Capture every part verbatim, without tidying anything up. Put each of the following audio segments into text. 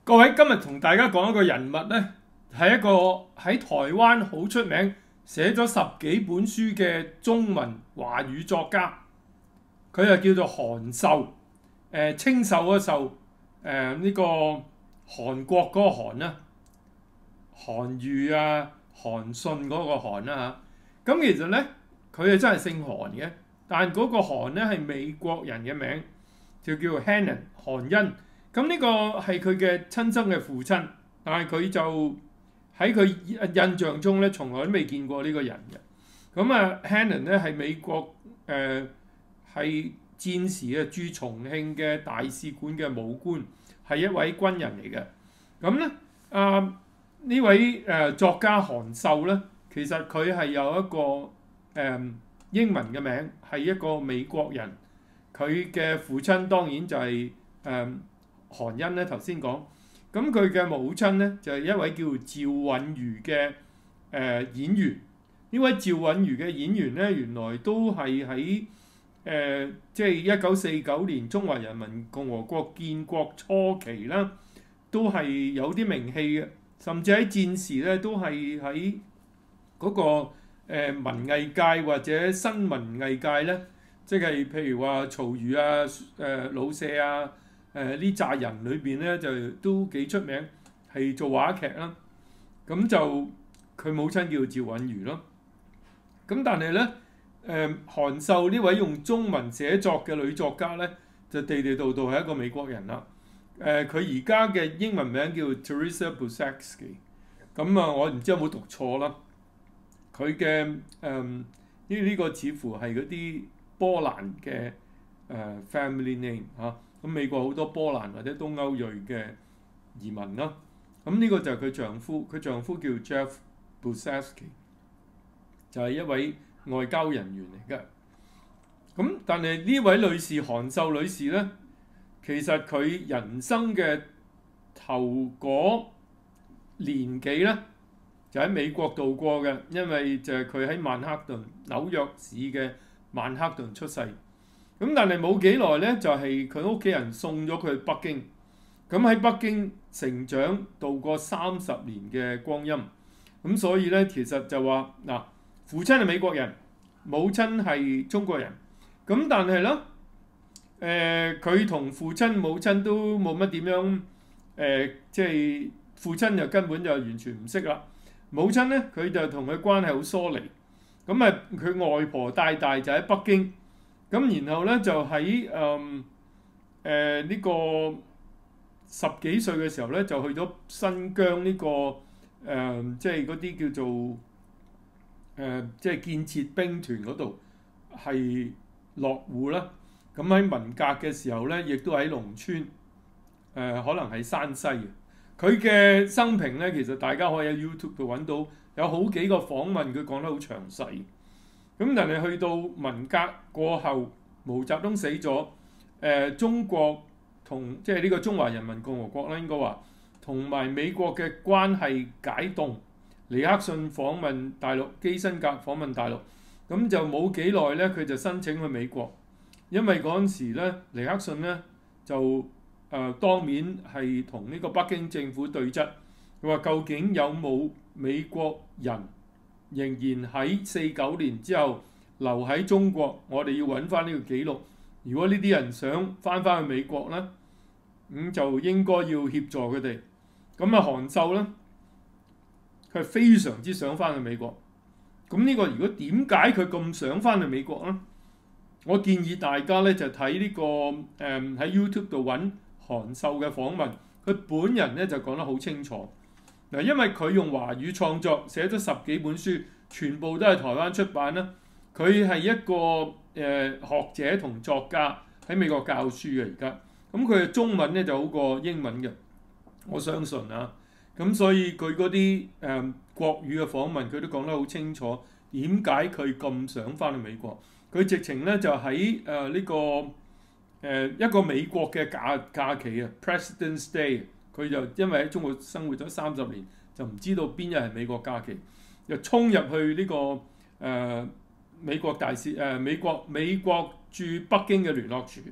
各位，今日同大家講一個人物呢，係一個喺台灣好出名，寫咗十幾本書嘅中文華語作家。佢就叫做韓壽，誒、呃、清秀嗰壽，誒、呃、呢、這個韓國嗰個韓啦，韓愈啊、韓信嗰個韓啦嚇。咁其實呢，佢係真係姓韓嘅，但嗰個韓呢係美國人嘅名，就叫做 Hannon 韓恩。咁呢個係佢嘅親生嘅父親，但係佢就喺佢印象中咧，從來都未見過呢個人嘅。咁啊 Hannon 咧係美國誒係、呃、戰時嘅駐重慶嘅大使館嘅武官，係一位軍人嚟嘅。咁咧啊呢位誒、呃、作家韓壽咧，其實佢係有一個誒、呃、英文嘅名，係一個美國人。佢嘅父親當然就係、是、誒。呃韓恩咧頭先講，咁佢嘅母親咧就係、是、一位叫趙允如嘅誒、呃、演員。呢位趙允如嘅演員咧，原來都係喺誒即係一九四九年中華人民共和國建國初期啦，都係有啲名氣嘅，甚至喺戰時咧都係喺嗰個誒、呃、文藝界或者新文藝界咧，即係譬如話曹禺啊、誒、呃、老舍啊。誒呢扎人裏邊咧就都幾出名，係做話劇啦。咁就佢母親叫趙允如咯。咁但係咧，誒、呃、韓壽呢位用中文寫作嘅女作家咧，就地地道道係一個美國人啦。誒佢而家嘅英文名叫 Teresa Bussachski。咁啊，我唔知有冇讀錯啦。佢嘅誒呢呢個似乎係嗰啲波蘭嘅誒、呃、family name 嚇、啊。咁美國好多波蘭或者東歐裔嘅移民啦，咁呢個就係佢丈夫，佢丈夫叫 Jeff Bussachski，就係一位外交人員嚟嘅。咁但係呢位女士韓壽女士咧，其實佢人生嘅頭嗰年幾咧，就喺美國度過嘅，因為就係佢喺曼克頓紐約市嘅曼克頓出世。咁但係冇幾耐咧，就係佢屋企人送咗佢去北京。咁喺北京成長，度過三十年嘅光陰。咁所以咧，其實就話嗱，父親係美國人，母親係中國人。咁但係咧，誒佢同父親母親都冇乜點樣，誒、呃、即係父親就根本就完全唔識啦。母親咧，佢就同佢關係好疏離。咁啊，佢外婆帶大就喺北京。咁然後咧就喺誒誒呢個十幾歲嘅時候咧，就去咗新疆呢、這個誒、呃，即係嗰啲叫做誒、呃，即係建設兵團嗰度係落戶啦。咁喺文革嘅時候咧，亦都喺農村誒、呃，可能係山西嘅。佢嘅生平咧，其實大家可以喺 YouTube 度揾到，有好幾個訪問，佢講得好詳細。咁但係去到文革過後，毛澤東死咗，誒、呃、中國同即係呢個中華人民共和國啦，應該話同埋美國嘅關係解凍。尼克遜訪問大陸，基辛格訪問大陸，咁就冇幾耐咧，佢就申請去美國，因為嗰陣時咧，尼克遜咧就誒、呃、當面係同呢個北京政府對質，佢話究竟有冇美國人仍然喺四九年之後留喺中國，我哋要揾翻呢個記錄。如果呢啲人想翻返去美國咧，咁、嗯、就應該要協助佢哋。咁啊，韓壽咧，佢係非常之想翻去美國。咁呢個如果點解佢咁想翻去美國咧？我建議大家咧就睇呢、這個誒喺、嗯、YouTube 度揾韓壽嘅訪問，佢本人咧就講得好清楚。嗱，因為佢用華語創作，寫咗十幾本書，全部都係台灣出版啦。佢係一個誒、呃、學者同作家，喺美國教書嘅而家。咁佢嘅中文咧就好過英文嘅，我相信啊。咁所以佢嗰啲誒國語嘅訪問，佢都講得好清楚，點解佢咁想翻去美國？佢直情咧就喺誒呢個誒、呃、一個美國嘅假假期啊 ，President's Day。佢就因為喺中國生活咗三十年，就唔知道邊日係美國假期，又衝入去呢、這個誒、呃、美國大使誒、呃、美國美國駐北京嘅聯絡處，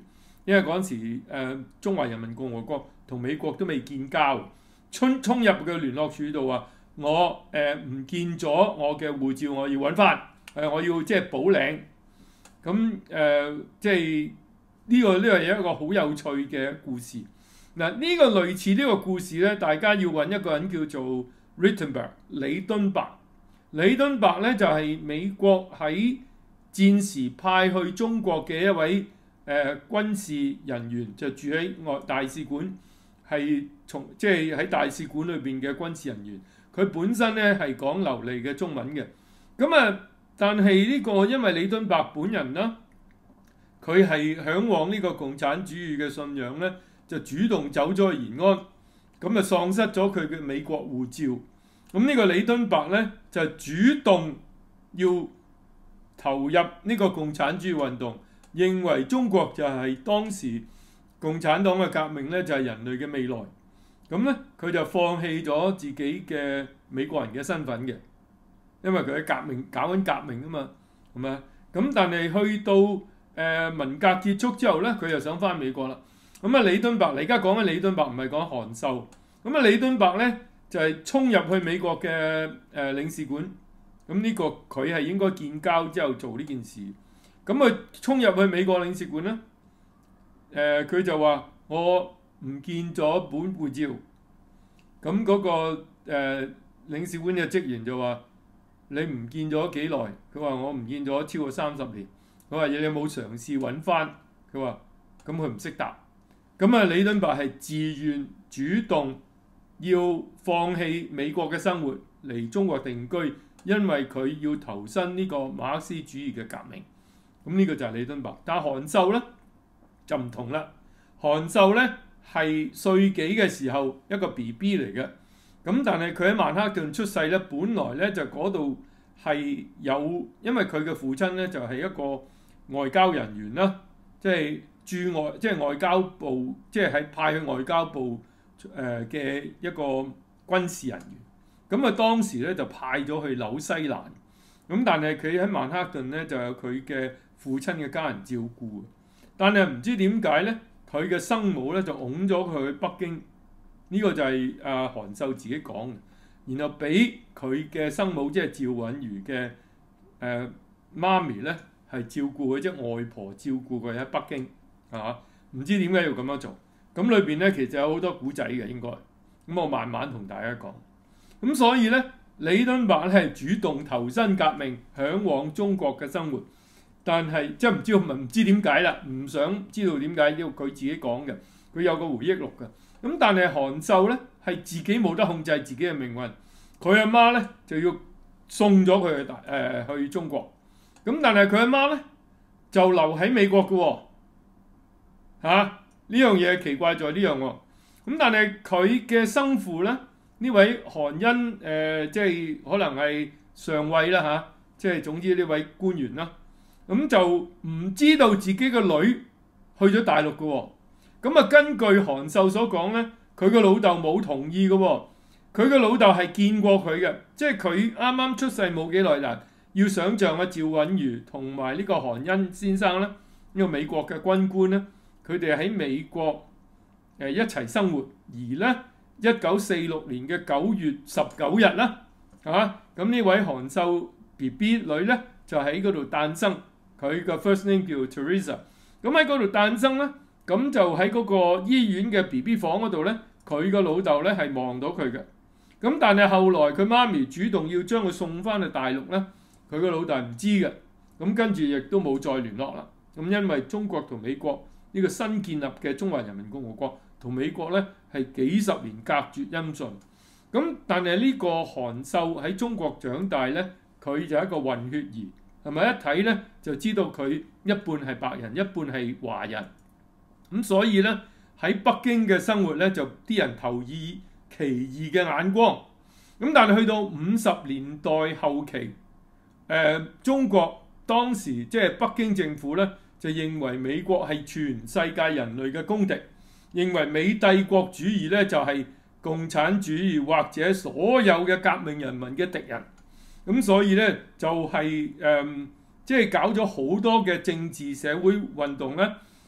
因為嗰陣時誒、呃、中華人民共和國同美國都未建交，衝衝入嘅聯絡處度話我誒唔、呃、見咗我嘅護照，我要揾翻誒，我要即係補領。咁誒、呃、即係呢、這個呢個係一個好有趣嘅故事。嗱，呢個類似呢個故事咧，大家要揾一個人叫做 Rittenberg 李敦伯。李敦伯咧就係、是、美國喺戰時派去中國嘅一位誒、呃、軍事人員，就住喺外大使館，係從即係喺大使館裏邊嘅軍事人員。佢本身咧係講流利嘅中文嘅。咁啊，但係呢個因為李敦伯本人啦，佢係嚮往呢個共產主義嘅信仰咧，就主動走咗去延安，咁啊喪失咗佢嘅美國護照。咁呢個李敦伯咧就主動要投入呢個共產主義運動，認為中國就係當時共產黨嘅革命咧就係人類嘅未來。咁咧佢就放棄咗自己嘅美國人嘅身份嘅，因為佢喺革命搞緊革命啊嘛，係咪？咁但係去到誒、呃、文革結束之後咧，佢又想翻美國啦。咁啊，李敦伯，你而家講緊李敦伯唔係講韓秀。咁啊，李敦伯咧就係、是、衝入去美國嘅誒、呃、領事館。咁呢個佢係應該建交之後做呢件事。咁佢衝入去美國領事館咧，誒、呃、佢就話我唔見咗本護照。咁嗰、那個誒、呃、領事館嘅職員就話：你唔見咗幾耐？佢話我唔見咗超過三十年。佢話你有冇嘗試揾翻？佢話咁佢唔識答。咁啊，李敦伯係自願主動要放棄美國嘅生活嚟中國定居，因為佢要投身呢個馬克思主義嘅革命。咁呢個就係李敦伯。但係韓秀咧就唔同啦。韓秀咧係歲幾嘅時候一個 B B 嚟嘅。咁但係佢喺曼克頓出世咧，本來咧就嗰度係有，因為佢嘅父親咧就係一個外交人員啦，即係。駐外即係外交部，即係喺派去外交部誒嘅、呃、一個軍事人員。咁啊當時咧就派咗去紐西蘭。咁但係佢喺曼克頓咧就有佢嘅父親嘅家人照顧。但係唔知點解咧，佢嘅生母咧就擁咗佢去北京。呢、這個就係阿韓秀自己講嘅。然後俾佢嘅生母即係趙允如嘅誒媽咪咧係照顧佢，即係外婆照顧佢喺北京。啊！唔知點解要咁樣做？咁裏邊咧其實有好多古仔嘅應該，咁我慢慢同大家講。咁所以咧，李敦伯咧係主動投身革命，嚮往中國嘅生活，但係即係唔知唔唔知點解啦，唔想知道點解，因為佢自己講嘅，佢有個回憶錄嘅。咁但係韓秀咧係自己冇得控制自己嘅命運，佢阿媽咧就要送咗佢去大誒去中國。咁但係佢阿媽咧就留喺美國嘅喎、哦。嚇！呢樣嘢奇怪在呢樣喎，咁但係佢嘅生父咧，呢位韓恩誒、呃，即係可能係上尉啦嚇、啊，即係總之呢位官員啦，咁、啊、就唔知道自己個女去咗大陸嘅喎，咁啊根據韓秀所講咧，佢個老豆冇同意嘅喎，佢個老豆係見過佢嘅，即係佢啱啱出世冇幾耐嗱，要想像阿趙允如同埋呢個韓恩先生咧，呢、呢個美國嘅軍官咧。佢哋喺美國誒、呃、一齊生活，而咧一九四六年嘅九月十九日啦，嚇咁呢位韓秀 B B 女咧就喺嗰度誕生，佢個 first name 叫 Teresa。咁喺嗰度誕生咧，咁就喺嗰個醫院嘅 B B 房嗰度咧，佢個老豆咧係望到佢嘅。咁但係後來佢媽咪主動要將佢送翻去大陸咧，佢個老豆唔知嘅。咁跟住亦都冇再聯絡啦。咁因為中國同美國。呢個新建立嘅中華人民共和國同美國咧係幾十年隔絕音訊，咁但係呢個韓秀喺中國長大咧，佢就係一個混血兒，係咪？一睇咧就知道佢一半係白人，一半係華人，咁所以咧喺北京嘅生活咧就啲人投以奇異嘅眼光，咁但係去到五十年代後期，誒、呃、中國當時即係北京政府咧。就認為美國係全世界人類嘅公敵，認為美帝國主義咧就係共產主義或者所有嘅革命人民嘅敵人，咁所以咧就係誒即係搞咗好多嘅政治社會運動咧，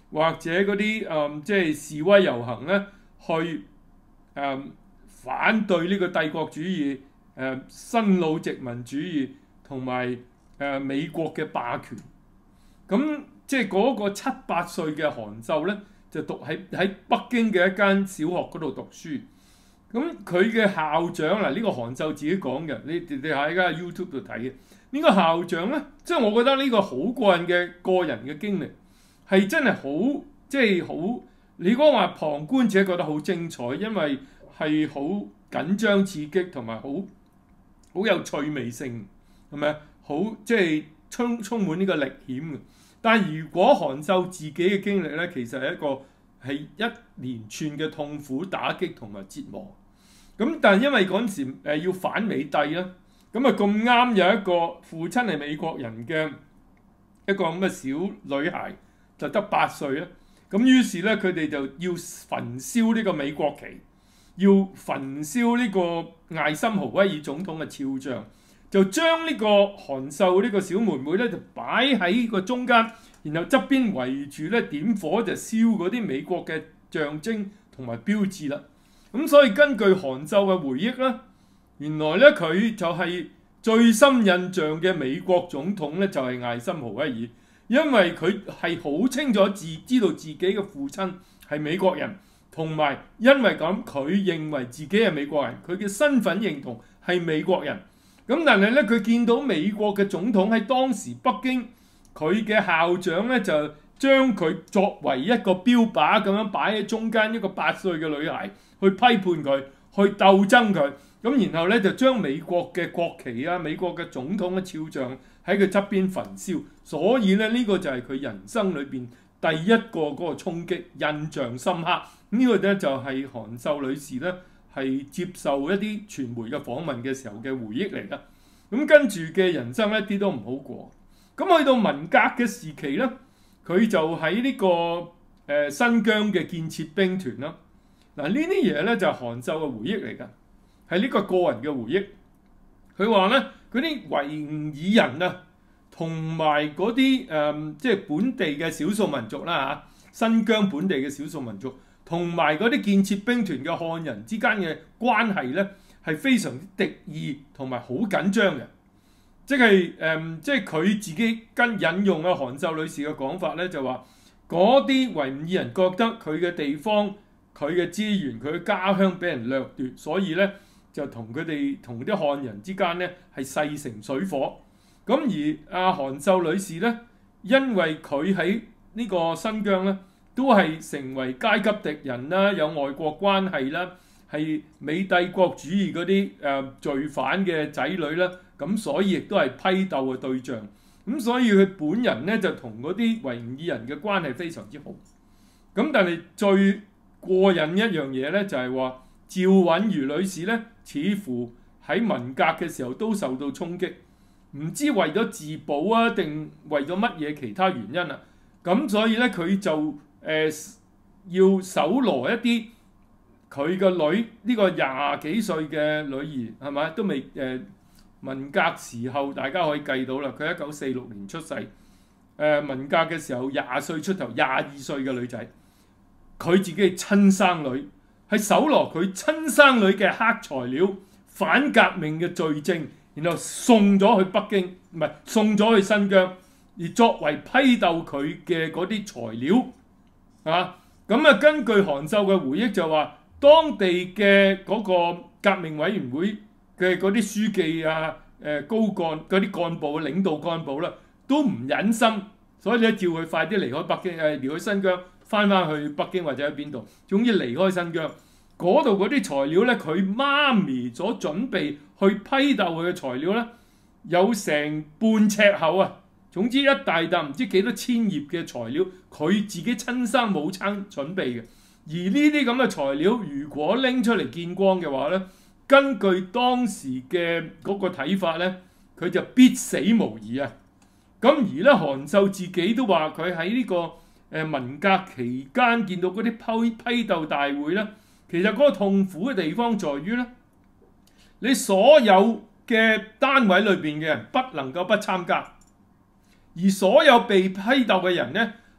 或者嗰啲誒即係示威遊行咧，去誒、呃、反對呢個帝國主義、誒、呃、新老殖民主義同埋誒美國嘅霸權。咁即係嗰個七八歲嘅韓秀咧，就讀喺喺北京嘅一間小學嗰度讀書。咁佢嘅校長嗱，呢、這個韓秀自己講嘅，你你喺家 YouTube 度睇嘅。呢、這個校長咧，即係我覺得呢個好過癮嘅個人嘅經歷，係真係好即係好。你講話旁觀者覺得好精彩，因為係好緊張刺激同埋好好有趣味性，係咪？好即係充充滿呢個歷險嘅。但係如果韓秀自己嘅經歷咧，其實係一個係一連串嘅痛苦打擊同埋折磨。咁但係因為嗰陣時誒要反美帝啦，咁啊咁啱有一個父親係美國人嘅一個咁嘅小女孩，就得八歲啦。咁於是咧佢哋就要焚燒呢個美國旗，要焚燒呢個艾森豪威爾總統嘅肖像，就將呢個韓秀呢個小妹妹咧就擺喺個中間，然後側邊圍住咧點火就燒嗰啲美國嘅象徵同埋標誌啦。咁所以根據韓秀嘅回憶咧，原來咧佢就係最深印象嘅美國總統咧就係艾森豪威爾，因為佢係好清楚自知道自己嘅父親係美國人，同埋因為咁佢認為自己係美國人，佢嘅身份認同係美國人。咁但係咧佢見到美國嘅總統喺當時北京，佢嘅校長咧就將佢作為一個標靶咁樣擺喺中間，一個八歲嘅女孩去批判佢，去鬥爭佢。咁然後咧就將美國嘅國旗啊、美國嘅總統嘅肖像喺佢側邊焚燒。所以咧呢、這個就係佢人生裏邊第一個嗰個衝擊，印象深刻。這個、呢個咧就係、是、韓秀女士咧係接受一啲傳媒嘅訪問嘅時候嘅回憶嚟㗎。咁跟住嘅人生一啲都唔好過。咁去到文革嘅時期咧，佢就喺呢、這個誒、呃、新疆嘅建設兵團啦。嗱呢啲嘢咧就係、是、韓秀嘅回憶嚟㗎，係呢個個人嘅回憶。佢話咧嗰啲維吾爾人啊，同埋嗰啲誒即係本地嘅少數民族啦嚇，新疆本地嘅少數民族，同埋嗰啲建設兵團嘅漢人之間嘅關係咧，係非常之敵意同埋好緊張嘅。即係誒、嗯，即係佢自己跟引用啊韓秀女士嘅講法咧，就話嗰啲維吾爾人覺得佢嘅地方、佢嘅資源、佢嘅家鄉俾人掠奪，所以咧就同佢哋同啲漢人之間咧係勢成水火。咁而阿、啊、韓秀女士咧，因為佢喺呢個新疆咧都係成為階級敵人啦，有外國關係啦，係美帝國主義嗰啲誒罪犯嘅仔女啦。咁所以亦都係批鬥嘅對象，咁所以佢本人咧就同嗰啲維吾爾人嘅關係非常之好。咁但係最過癮一樣嘢咧，就係話趙允如女士咧，似乎喺文革嘅時候都受到衝擊，唔知為咗自保啊，定為咗乜嘢其他原因啊？咁所以咧佢就誒、呃、要搜羅一啲佢個女呢、這個廿幾歲嘅女兒係咪都未誒？呃文革時候大家可以計到啦，佢一九四六年出世，誒、呃、文革嘅時候廿歲出頭，廿二歲嘅女仔，佢自己係親生女，係搜羅佢親生女嘅黑材料、反革命嘅罪證，然後送咗去北京，唔係送咗去新疆，而作為批鬥佢嘅嗰啲材料，啊，咁啊根據韓秀嘅回憶就話，當地嘅嗰個革命委員會嘅嗰啲書記啊、誒、呃、高幹嗰啲幹部、領導幹部啦，都唔忍心，所以咧叫佢快啲離開北京，誒離開新疆，翻翻去北京或者喺邊度，總之離開新疆。嗰度嗰啲材料咧，佢媽咪所準備去批鬥佢嘅材料咧，有成半尺厚啊！總之一大沓唔知幾多千頁嘅材料，佢自己親生母親準備嘅。而呢啲咁嘅材料，如果拎出嚟見光嘅話咧，根據當時嘅嗰個睇法咧，佢就必死無疑啊！咁而咧，韓秀自己都話佢喺呢個誒文革期間見到嗰啲批批鬥大會咧，其實嗰個痛苦嘅地方在於咧，你所有嘅單位裏邊嘅人不能夠不參加，而所有被批鬥嘅人咧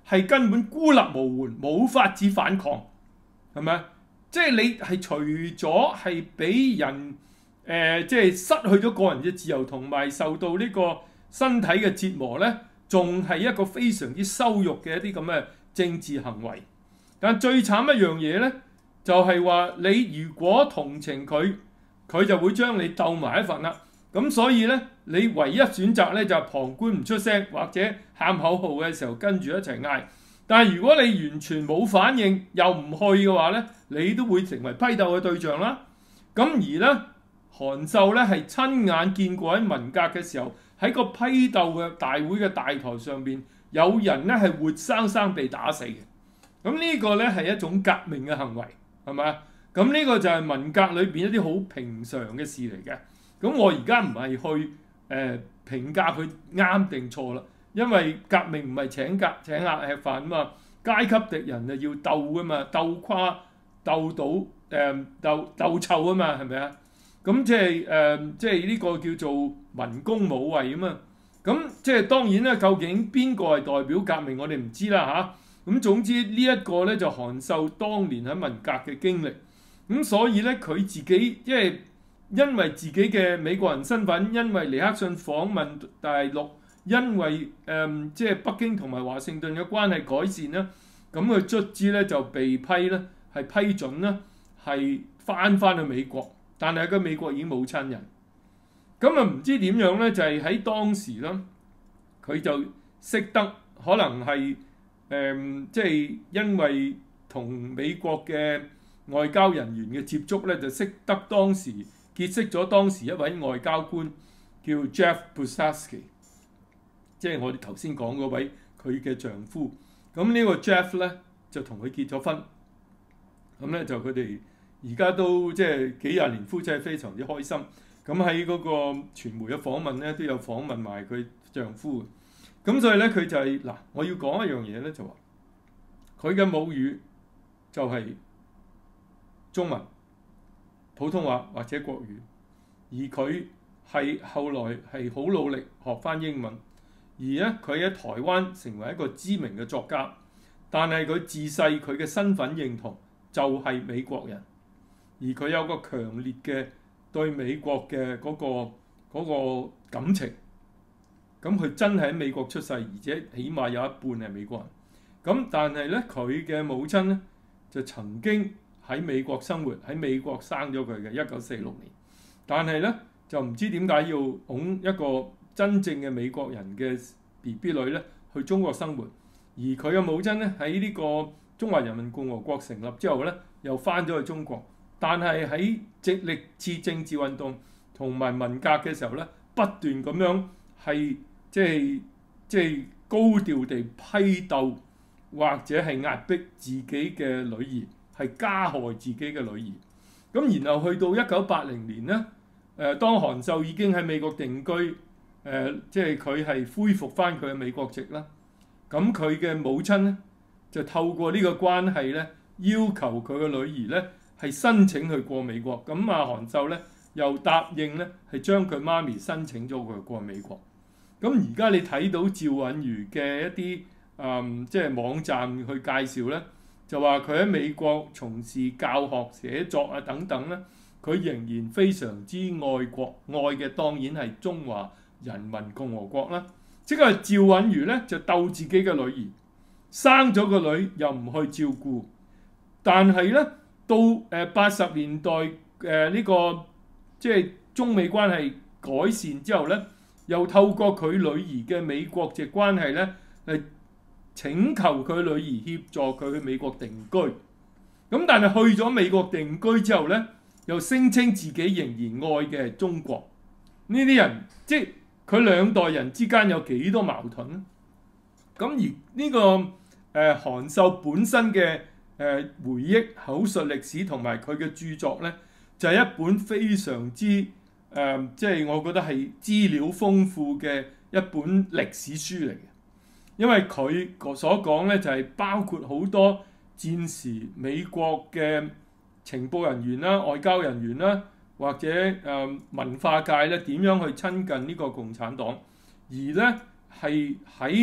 係根本孤立無援，冇法子反抗，係咪？即係你係除咗係俾人誒、呃，即係失去咗個人嘅自由，同埋受到呢個身體嘅折磨咧，仲係一個非常之羞辱嘅一啲咁嘅政治行為。但最慘一樣嘢咧，就係、是、話你如果同情佢，佢就會將你鬥埋一份啦。咁所以咧，你唯一選擇咧就係、是、旁觀唔出聲，或者喊口號嘅時候跟住一齊嗌。但係如果你完全冇反應，又唔去嘅話咧，你都會成為批鬥嘅對象啦。咁而咧，韓秀咧係親眼見過喺文革嘅時候，喺個批鬥嘅大會嘅大台上邊，有人咧係活生生被打死嘅。咁呢個咧係一種革命嘅行為，係咪啊？咁呢個就係文革裏邊一啲好平常嘅事嚟嘅。咁我而家唔係去誒、呃、評價佢啱定錯啦。因為革命唔係請客請客吃飯啊嘛，階級敵人啊要鬥噶嘛，鬥垮鬥倒誒、呃、鬥鬥臭啊嘛，係咪啊？咁即係誒即係呢個叫做文攻武衛啊嘛。咁即係當然啦，究竟邊個係代表革命，我哋唔知啦嚇。咁、啊、總之呢一個咧就韓秀當年喺文革嘅經歷。咁所以咧佢自己即係因為自己嘅美國人身份，因為尼克遜訪問大陸。因為誒、呃、即係北京同埋華盛頓嘅關係改善啦，咁佢卒之咧就被批咧係批准啦，係翻翻去美國，但係喺美國已經冇親人，咁啊唔知點樣咧，就係、是、喺當時啦，佢就識得可能係誒、呃、即係因為同美國嘅外交人員嘅接觸咧，就識得當時結識咗當時一位外交官叫 Jeff Busasky。即係我哋頭先講嗰位佢嘅丈夫，咁呢個 Jeff 咧就同佢結咗婚，咁咧就佢哋而家都即係幾廿年夫妻，非常之開心。咁喺嗰個傳媒嘅訪問咧都有訪問埋佢丈夫，咁所以咧佢就係、是、嗱，我要講一樣嘢咧就話，佢嘅母語就係中文、普通話或者國語，而佢係後來係好努力學返英文。而咧，佢喺台灣成為一個知名嘅作家，但係佢自細佢嘅身份認同就係美國人，而佢有個強烈嘅對美國嘅嗰個嗰個感情。咁佢真係喺美國出世，而且起碼有一半係美國人。咁但係咧，佢嘅母親咧就曾經喺美國生活，喺美國生咗佢嘅一九四六年，但係咧就唔知點解要拱一個真正嘅美國人嘅 B B 女咧去中國生活，而佢嘅母親咧喺呢個中華人民共和國成立之後咧，又翻咗去中國，但係喺直歷次政治運動同埋文革嘅時候咧，不斷咁樣係即係即係高調地批鬥或者係壓迫自己嘅女兒，係加害自己嘅女兒。咁然後去到一九八零年咧，誒、呃、當韓秀已經喺美國定居。誒、呃，即係佢係恢復翻佢嘅美國籍啦。咁佢嘅母親咧，就透過呢個關係咧，要求佢嘅女兒咧係申請去過美國。咁啊，韓秀咧又答應咧，係將佢媽咪申請咗佢過美國。咁而家你睇到趙允如嘅一啲誒、嗯，即係網站去介紹咧，就話佢喺美國從事教學、寫作啊等等咧，佢仍然非常之愛國，愛嘅當然係中華人民共和國啦。即係趙允如咧就鬥自己嘅女兒，生咗個女又唔去照顧，但係咧到誒八十年代誒呢、呃這個即係中美關係改善之後咧，又透過佢女兒嘅美國籍關係咧嚟請求佢女兒協助佢去美國定居。咁但係去咗美國定居之後咧，又聲稱自己仍然愛嘅係中國。呢啲人即係佢兩代人之間有幾多矛盾咧？咁而呢、這個誒、呃、韓秀本身嘅誒、呃、回憶口述歷史同埋佢嘅著作咧，就係、是、一本非常之誒、呃，即係我覺得係資料豐富嘅一本歷史書嚟嘅。因為佢所講咧就係、是、包括好多戰時美國嘅情報人員啦、外交人員啦，或者誒、呃、文化界咧點樣去親近呢個共產黨，而咧係喺佢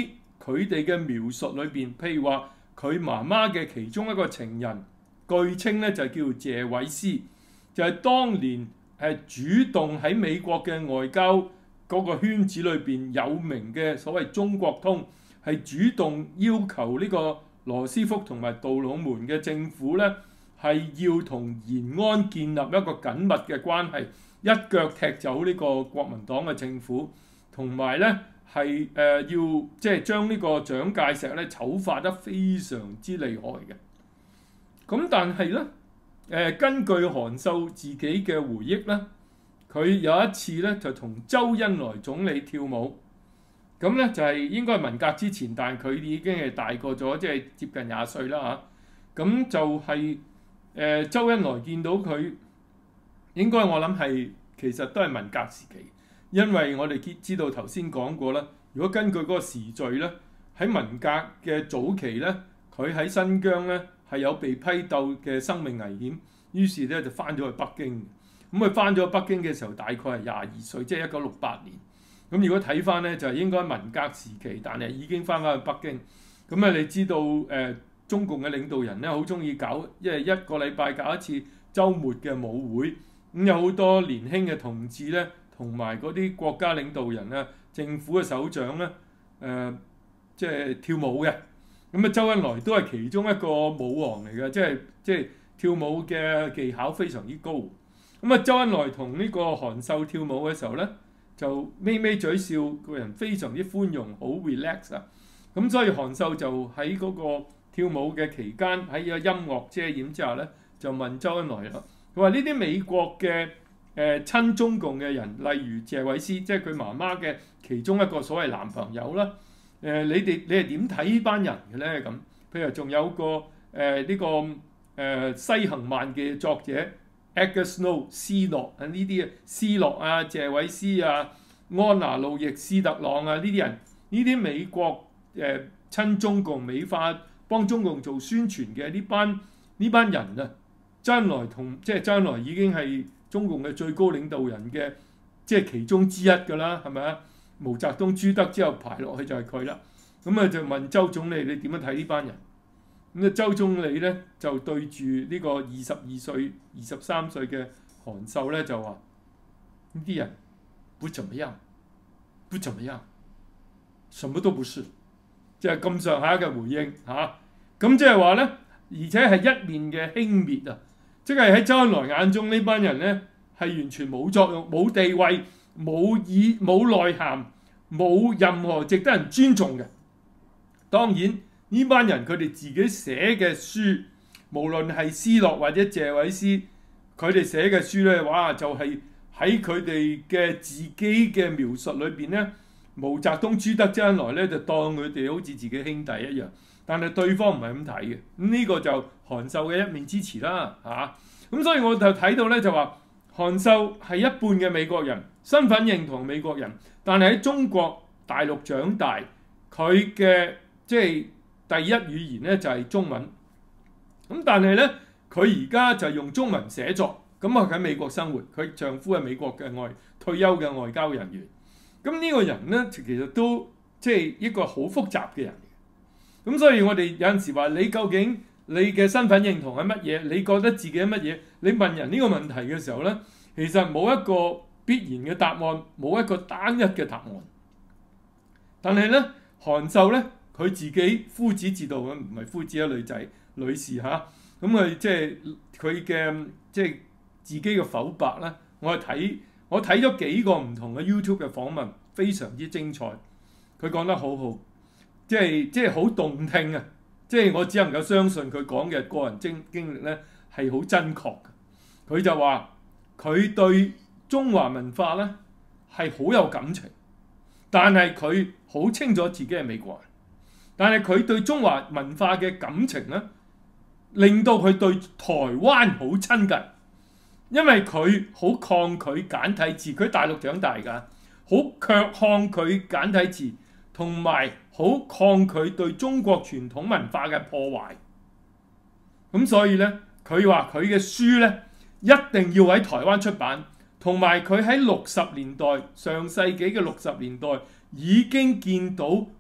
佢哋嘅描述裏邊，譬如話佢媽媽嘅其中一個情人，據稱咧就叫謝偉思，就係、是、當年係主動喺美國嘅外交嗰個圈子裏邊有名嘅所謂中國通，係主動要求呢個羅斯福同埋杜魯門嘅政府咧，係要同延安建立一個緊密嘅關係，一腳踢走呢個國民黨嘅政府，同埋咧係誒要即係將呢個蔣介石咧醜化得非常之厲害嘅。咁但係咧誒根據韓秀自己嘅回憶咧，佢有一次咧就同周恩來總理跳舞，咁咧就係應該係文革之前，但係佢已經係大個咗，即係接近廿歲啦嚇。咁就係、是。誒、呃、周恩來見到佢，應該我諗係其實都係文革時期，因為我哋知道頭先講過啦。如果根據嗰個時序咧，喺文革嘅早期咧，佢喺新疆咧係有被批鬥嘅生命危險，於是咧就翻咗去北京。咁佢翻咗北京嘅時候，大概係廿二歲，即係一九六八年。咁如果睇翻咧，就係、是、應該文革時期，但係已經翻返去北京。咁啊，你知道誒？呃中共嘅領導人咧，好中意搞，因為一個禮拜搞一次週末嘅舞會，咁、嗯、有好多年輕嘅同志咧，同埋嗰啲國家領導人啊、政府嘅首長咧，誒、呃，即係跳舞嘅。咁、嗯、啊，周恩來都係其中一個舞王嚟嘅，即係即係跳舞嘅技巧非常之高。咁、嗯、啊，周恩來同呢個韓秀跳舞嘅時候咧，就咪咪嘴笑，個人非常之寬容，好 relax 啊。咁、嗯、所以韓秀就喺嗰、那個跳舞嘅期間喺個音樂遮掩之下咧，就問周恩來啦。佢話呢啲美國嘅誒、呃、親中共嘅人，例如謝偉思，即係佢媽媽嘅其中一個所謂男朋友啦。誒、呃，你哋你係點睇呢班人嘅咧？咁譬如仲有個誒呢、呃這個誒、呃、西行漫嘅作者 Edgar Snow 斯諾啊，呢啲啊斯諾啊、謝偉思啊、安娜路易斯特朗啊呢啲人，呢啲美國誒、呃、親中共美化，幫中共做宣傳嘅呢班呢班人啊，周恩來同即係周恩來已經係中共嘅最高領導人嘅即係其中之一㗎啦，係咪啊？毛澤東、朱德之後排落去就係佢啦。咁啊就問周總理你點樣睇呢班人？咁啊周總理咧就對住呢個二十二歲、二十三歲嘅韓秀咧就話：呢啲人不怎麼樣，不怎麼樣，什麼都不是。即係咁上下嘅回應嚇，咁即係話咧，而且係一面嘅輕蔑啊！即係喺周恩來眼中呢班人咧係完全冇作用、冇地位、冇意、冇內涵、冇任何值得人尊重嘅。當然呢班人佢哋自己寫嘅書，無論係斯諾或者謝偉思，佢哋寫嘅書咧，哇就係喺佢哋嘅自己嘅描述裏邊咧。毛澤東、朱德、周恩來咧就當佢哋好似自己兄弟一樣，但係對方唔係咁睇嘅。咁呢個就韓秀嘅一面之詞啦，嚇、啊。咁所以我就睇到咧就話，韓秀係一半嘅美國人，身份認同美國人，但係喺中國大陸長大，佢嘅即係第一語言咧就係中文。咁但係咧，佢而家就用中文寫作，咁啊喺美國生活，佢丈夫係美國嘅外退休嘅外交人員。咁呢個人咧，其實都即係一個好複雜嘅人。咁所以我哋有陣時話，你究竟你嘅身份認同係乜嘢？你覺得自己係乜嘢？你問人呢個問題嘅時候咧，其實冇一個必然嘅答案，冇一個單一嘅答案。但係咧，韓秀咧，佢自己夫子自道嘅，唔係夫子啊，女仔女士嚇。咁佢即係佢嘅即係自己嘅剖白咧，我係睇。我睇咗幾個唔同嘅 YouTube 嘅訪問，非常之精彩。佢講得好好，即係即係好動聽啊！即係我只能夠相信佢講嘅個人經經歷咧係好真確嘅。佢就話佢對中華文化咧係好有感情，但係佢好清楚自己係美國人。但係佢對中華文化嘅感情咧，令到佢對台灣好親近。因為佢好抗拒簡體字，佢大陸長大㗎，好卻抗拒簡體字，同埋好抗拒對中國傳統文化嘅破壞。咁所以咧，佢話佢嘅書咧一定要喺台灣出版，同埋佢喺六十年代上世紀嘅六十年代已經見到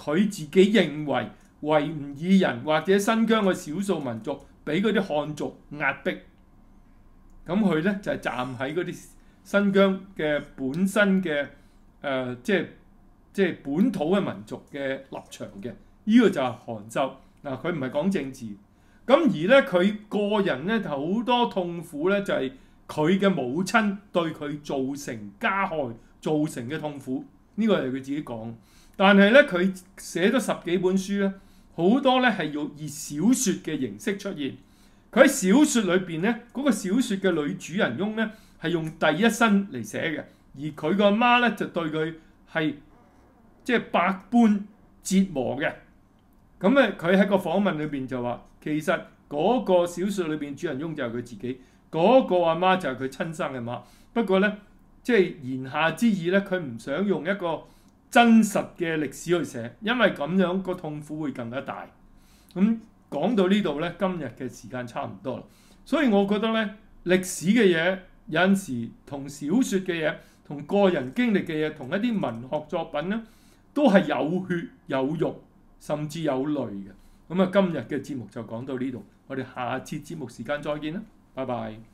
佢自己認為維吾爾人或者新疆嘅少數民族俾嗰啲漢族壓迫，咁佢咧就係、是、站喺嗰啲新疆嘅本身嘅誒、呃，即係即係本土嘅民族嘅立場嘅。呢、這個就係韓秀嗱，佢唔係講政治，咁而咧佢個人咧好多痛苦咧，就係佢嘅母親對佢造成加害造成嘅痛苦，呢、這個係佢自己講。但係咧佢寫咗十幾本書咧，好多咧係要以小説嘅形式出現。佢喺小説裏邊咧，嗰、那個小説嘅女主人翁咧係用第一身嚟寫嘅，而佢個阿媽咧就對佢係即係百般折磨嘅。咁咧佢喺個訪問裏邊就話，其實嗰個小説裏邊主人翁就係佢自己，嗰、那個阿媽就係佢親生嘅媽。不過咧，即係言下之意咧，佢唔想用一個真實嘅歷史去寫，因為咁樣個痛苦會更加大。咁講到呢度咧，今日嘅時間差唔多啦，所以我覺得咧，歷史嘅嘢有陣時同小説嘅嘢、同個人經歷嘅嘢、同一啲文學作品咧，都係有血有肉，甚至有淚嘅。咁啊，今日嘅節目就講到呢度，我哋下次節目時間再見啦，拜拜。